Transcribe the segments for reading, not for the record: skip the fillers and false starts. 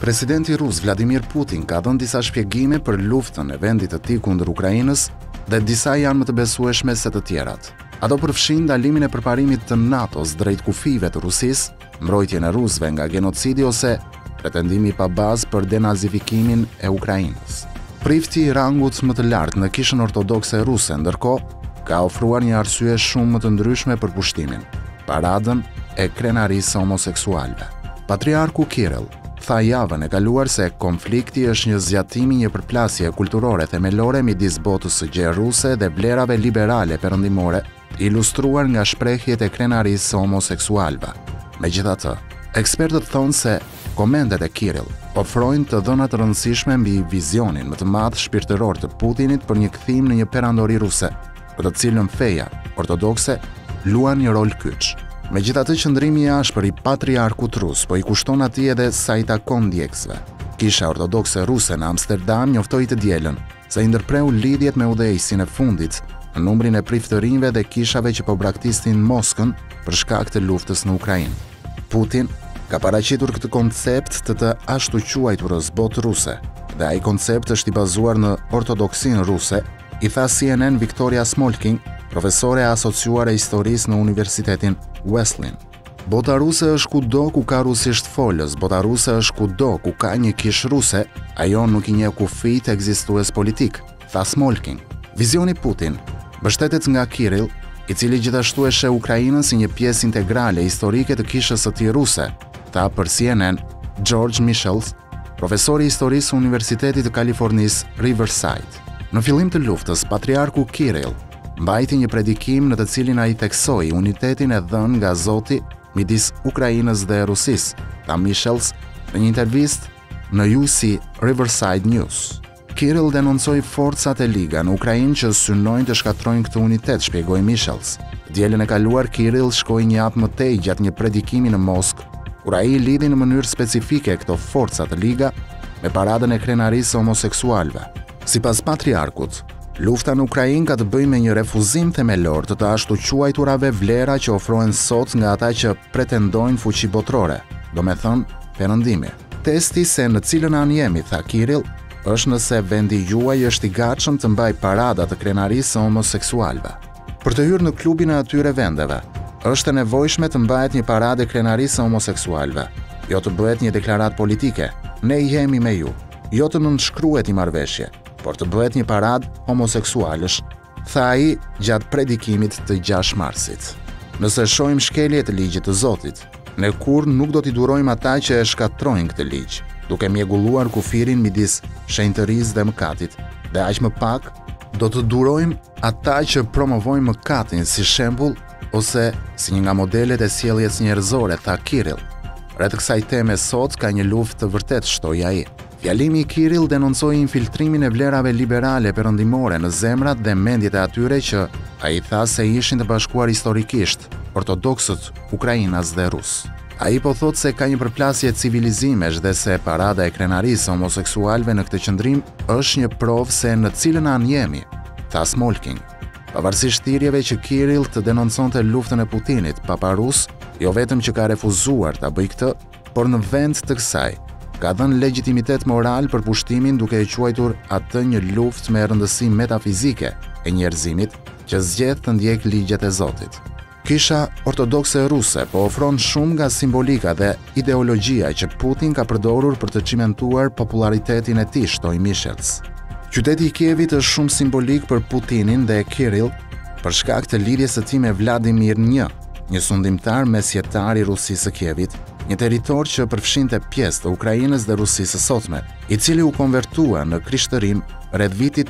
Presidenti rus Vladimir Putin ka dhënë disa shpjegime për luftën e vendit të tij kundër Ukrainës dhe disa janë më të besueshme se të tjerat. Ato përfshin ndalimin e përparimit të NATO-s drejt kufive të Rusisë, mbrojtjen e rusëve nga genocidi ose pretendimi pa bazë për denazifikimin e Ukrainës. Prifti i rangut më të lartë në Kishën Ortodokse Ruse, ndërkohë, ka ofruar një arsye shumë më të ndryshme për pushtimin: paradën e krenarisë homoseksualëve. Patriarku Kirill tha javën e kaluar se konflikti është një zgjatimi një përplasje kulturore themelore midis botës së gjerë ruse dhe vlerave liberale perëndimore, ilustruar nga shprehjet e krenarisë homoseksualëve. Megjithatë, ekspertët thonë se komentet e Kirill ofrojnë të dhëna të rëndësishme mbi vizionin më të madh shpirtëror të Putinit për një kthim në një perandori ruse, për të cilën feja ortodokse luan një rol kyç. Megjithatë, qëndrimi i ashpër i patriarkut rus po i kushton atij edhe sa i takon ndjekësve. Kisha Ortodokse Ruse në Amsterdam njoftoi të dielën se i ndërpreu lidhjet me udhëheqësin e fundit në numrin e priftërinjve dhe kishave që po braktisnin Moskën për shkak të luftës në Ukrainë. Putin ka paraqitur këtë koncept të ashtu quajturës botë ruse, dhe ai koncept është i bazuar në ortodoksinë ruse, i tha CNN Victoria Smolking, profesore e asociuar e historisë në Universitetin Wesleyan. Bota ruse është kudo ku ka rusisht folës, bota ruse është kudo ku ka një kishë ruse, ajo nuk i njeh kufi të ekzistues politik, tha Smolking. Vizioni Putin mbështetet nga Kirill, i cili gjithashtu e sheh Ukrainën si një pjesë integrale historike të kishës së tij ruse, tha për CNN George Michels, profesori i historisë në Universitetit të Kalifornisë Riverside. Në fillim të luftës, patriarku Kirill mbajti një predikim në të cilin ai theksoi unitetin e dhënë nga Zoti midis Ukrainës dhe Rusisë, tha Michels në një intervistë në UC Riverside News. Kirill denoncoi forcat e liga në Ukrainë që synojnë të shkatrojnë këtë unitet, shpjegoi Michels. Dielën e kaluar Kirill shkoi një hap më tej gjatë një predikimi në Moskë, kur ai lidhi në mënyrë specifike këto forca të liga me paradën e krenarisë homoseksualëve. Sipas patriarkut, lufta në Ukrainë ka të bëjë me një refuzim themelor të ashtu quajturave vlera që ofrohen sot nga ata që pretendojnë fuqi botërore, domethënë perëndimi. Testi se në cilën anë jemi, tha Kirill, është nëse vendi juaj është i gatshëm të mbajë parada të krenarisë homoseksualëve. Për të hyrë në klubin e atyre vendeve, është e nevojshme të mbahet një paradë krenarisë homoseksualëve, jo të bëhet një deklaratë politike. Ne jemi me ju, jo të nënshkruhet një marrëveshje, por të bëhet një paradë homoseksualësh, tha ai gjatë predikimit të 6 marsit. Nëse shohim shkelje të ligjit të Zotit, ne kurrë nuk do t'i durojmë ata që e shkatrojnë këtë ligj, duke mjegulluar kufirin midis shenjtërisë dhe mëkatit, dhe aq më pak do të durojmë ata që promovojnë mëkatin si shembull ose si një nga modelet e sjelljes njerëzore, tha Kirill. Rreth kësaj teme sot ka një luftë të vërtetë, shtoi ai. Fjalimi i Kirill denoncoi infiltrimin e vlerave liberale perëndimore në zemrat dhe mendjet e atyre që ai tha se ishin të bashkuar historikisht, ortodoksët, ukrainas dhe rus. Ai po thotë se ka një përplasje civilizimesh dhe se parada e krenarisë homoseksualëve në këtë qendrim është një provë se në cilën anë jemi, tha Smolking. Pavarësisht thirrjeve që Kirill të denonconte luftën e Putinit, Papa Rus jo vetëm që ka refuzuar ta bëjë këtë, por në vend të kësaj ka dhënë legjitimitet moral për pushtimin duke e quajtur atë një luftë me rëndësi metafizike e njerëzimit që zgjedh të ndjek ligjet e Zotit. Kisha Ortodokse Ruse po ofron shumë nga simbolika dhe ideologjia që Putin ka përdorur për të cimentuar popularitetin e tij, shtoi Michels. Qyteti i Kievit është shumë simbolik për Putinin dhe Kirill për shkak të lidhjes së tij me Vladimir I, një sundimtar mesjetar i Rusisë së Kievit, një territor që përfshinte pjesë të Ukrainës dhe Rusisë së sotme, i cili u konvertua në krishtërim rreth vitit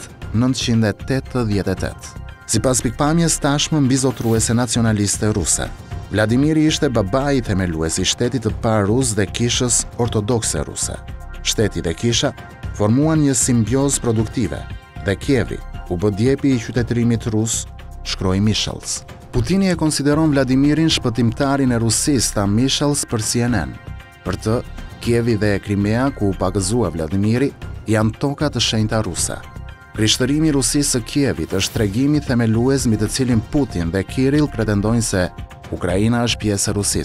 988. Sipas pikpamjes tashmë mbizotruese nacionaliste ruse, Vladimiri ishte babai i themeluesi i shtetit të parë rus dhe kishës ortodokse ruse. Shteti dhe kisha formuan një simbiozë produktive dhe Kievi u bë djepi i qytetërimit rus, shkroi Michels. Putini e konsideron Vladimirin shpëtimtarin e Rusisë, tha Michels për CNN. Për të, Kievi dhe Krimea, ku u pagëzua Vladimiri, janë toka të shenjta ruse. Krishtërimi i Rusisë së Kievit është tregimi themelues mbi të cilin Putin dhe Kirill pretendojnë se Ukraina është pjesë e Rusisë.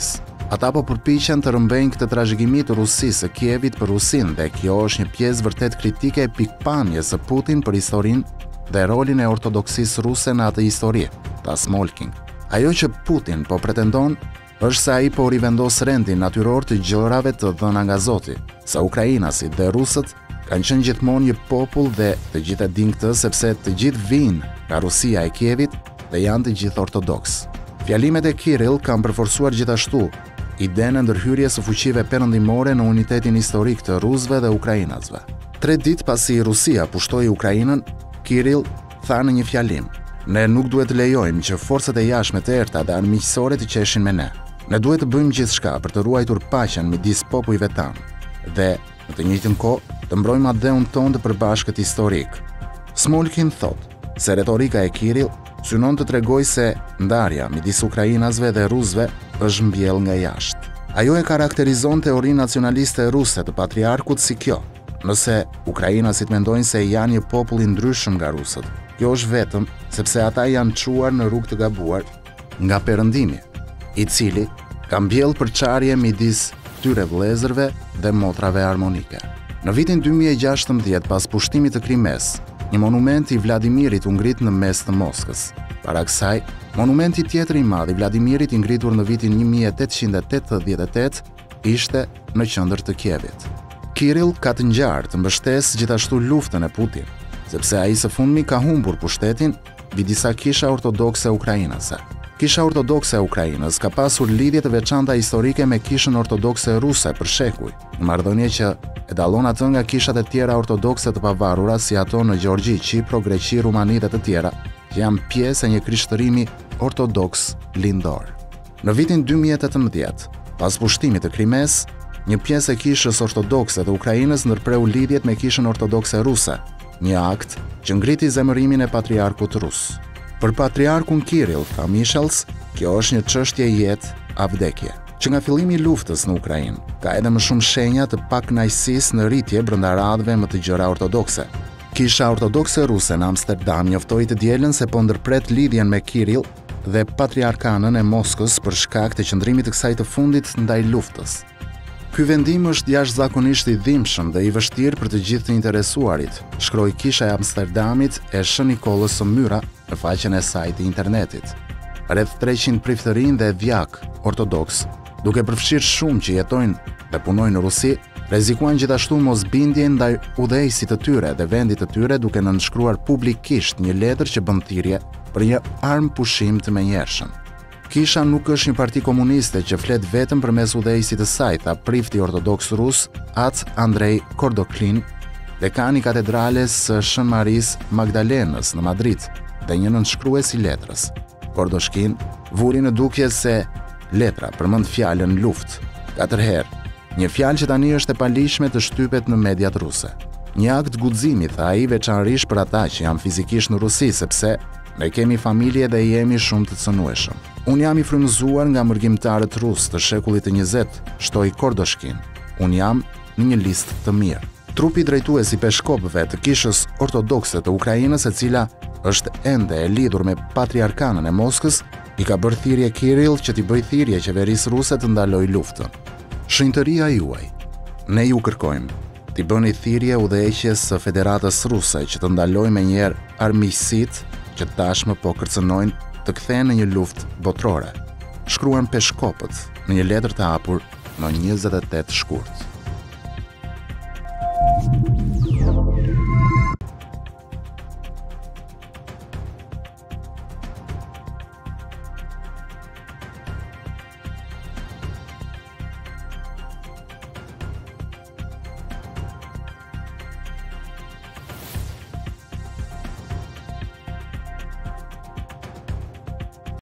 Ata po përpiqen të rrëmbejnë këtë trashëgimi të Rusisë së Kievit për Rusinë dhe kjo është një pjesë vërtet kritike e pikpamjes së Putin për historinë dhe rolin e ortodoksisë ruse në atë histori, tha Smolkin. Ajo që Putin po pretendon është se ai po rivendos rendin natyror të gjërave të dhëna nga Zoti, sa ukrainasit dhe rusët kanë qenë gjithmonë një popull dhe të gjithë e dinë këtë sepse të gjithë vinë nga Rusia e Kievit dhe janë të gjithë ortodoks. Fjalimet e Kirill kanë përforcuar gjithashtu idenë e ndërhyrjes së fuqive perëndimore në unitetin historik të rusëve dhe ukrainasve. 3 ditë pasi Rusia pushtoi Ukrainën, Kirill tha në një fjalim: "Ne nuk duhet të lejojmë që forcat e jashtme të errta dhe armiqësore të qeshin me ne. Ne duhet të bëjmë gjithçka për të ruajtur paqen midis popujve tanë dhe, në të njëjtën kohë, të mbrojmë atë tonë të përbashkët historik." Smolkin thotë se retorika e Kirill synon të tregojë se ndarja midis ukrainasve dhe rusëve është mbjell nga jashtë. Ajo e karakterizon teorinë nacionaliste ruse të patriarkut si kjo: nëse ukrainasit mendojnë se janë një popull i ndryshëm nga rusët, kjo është vetëm sepse ata janë çuar në rrugë të gabuar nga perëndimi, i cili ka mbjell përçarje midis këtyre vëllezërve dhe motrave armonike. Në vitin 2016, pas pushtimit të Krimes, një monument i Vladimirit u ngrit në mes të Moskës. Para kësaj, monumenti tjetër i madh i Vladimirit i ngritur në vitin 1888 ishte në qendër të Kievit. Kirill ka të ngjarë të mbështesë gjithashtu luftën e Putin, sepse ai së fundmi ka humbur pushtetin mbi disa kisha ortodokse ukrainase. Kisha ortodokse e Ukrainës ka pasur lidhje të veçanta historike me kishën ortodokse ruse për shekuj, në marrëdhënie që e dallon atë nga kishat e tjera ortodokse të pavarura si ato në Gjeorgji, Qipro, Greqi, Rumani dhe të tjera, që janë pjesë e një krishtërimi ortodoks lindor. Në vitin 2018, pas pushtimit të Krimes, një pjesë e kishës ortodokse të Ukrainës ndërpreu lidhjet me kishën ortodokse ruse, një akt që ngriti zemërimin e patriarkut rus. Për patriarkun Kirill, tha Michels, kjo është një çështje jetë a vdekje. Që nga fillimi i luftës në Ukrainë, ka edhe më shumë shenja të pakënaqësisë në rritje brenda radhëve më të gjëra ortodokse. Kisha ortodokse ruse në Amsterdam njoftoi të dielën se po ndërpret lidhjen me Kirill dhe patriarkanën e Moskës për shkak të qëndrimit të kësaj të fundit ndaj luftës. Ky vendim është jashtëzakonisht i dhimbshëm dhe i vështirë për të gjithë të interesuarit, shkroi Kisha e Amsterdamit e Shën Nikolës së Myra në faqen e saj të internetit. Rreth 300 priftërinj dhe djak ortodoks, duke përfshirë shumë që jetojnë dhe punojnë në Rusi, rrezikuan gjithashtu mosbindjen ndaj udhëheqësit të tyre dhe vendit të tyre duke nënshkruar publikisht një letër që bën thirrje për një armë pushim të menjëhershëm. Kisha nuk është një parti komuniste që flet vetëm përmes udhëheqësit të saj, tha prifti ortodoks rus At Andrei Kordoklin, dekani i katedrales së Shën Marisë Magdalenës në Madrid dhe një nënshkrues i letrës. Kordoshkin vuri në dukje se letra përmend fjalën luftë 4 herë, një fjalë që tani është e palishme të shtypet në mediat ruse. Një akt guximi, tha ai, veçanërisht për ata që janë fizikisht në Rusi, sepse ne kemi familje dhe jemi shumë të cënueshëm. Unë jam i frymëzuar nga mërgjimtarët rusë të shekullit të 20, shtoi Kordoshkin. Unë jam në një listë të mirë. Trupi drejtues i peshkopëve të kishës ortodokse të Ukrainës, e cila është ende e lidhur me patriarkanën e Moskës, i ka bërë thirrje Kirill që t'i bëjë thirrje qeverisë ruse të ndalojë luftën. Shenjtëria juaj. Ne ju kërkojmë t'i bëni thirrje udhëheqjes së Federatës Ruse që të ndalojë menjëherë armiqësitë që tashmë po kërcënojnë të kthehen në një luftë botërore, shkruan peshkopët në një letër të hapur në 28 shkurt.